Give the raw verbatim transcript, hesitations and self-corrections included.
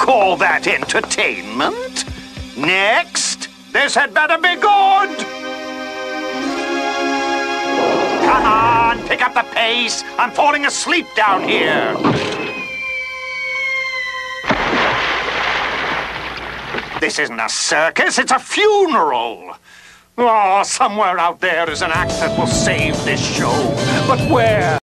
call that entertainment? Next, this had better be good. Come on, pick up the pace. I'm falling asleep down here. This isn't a circus, it's a funeral. Oh, somewhere out there is an act that will save this show. But where?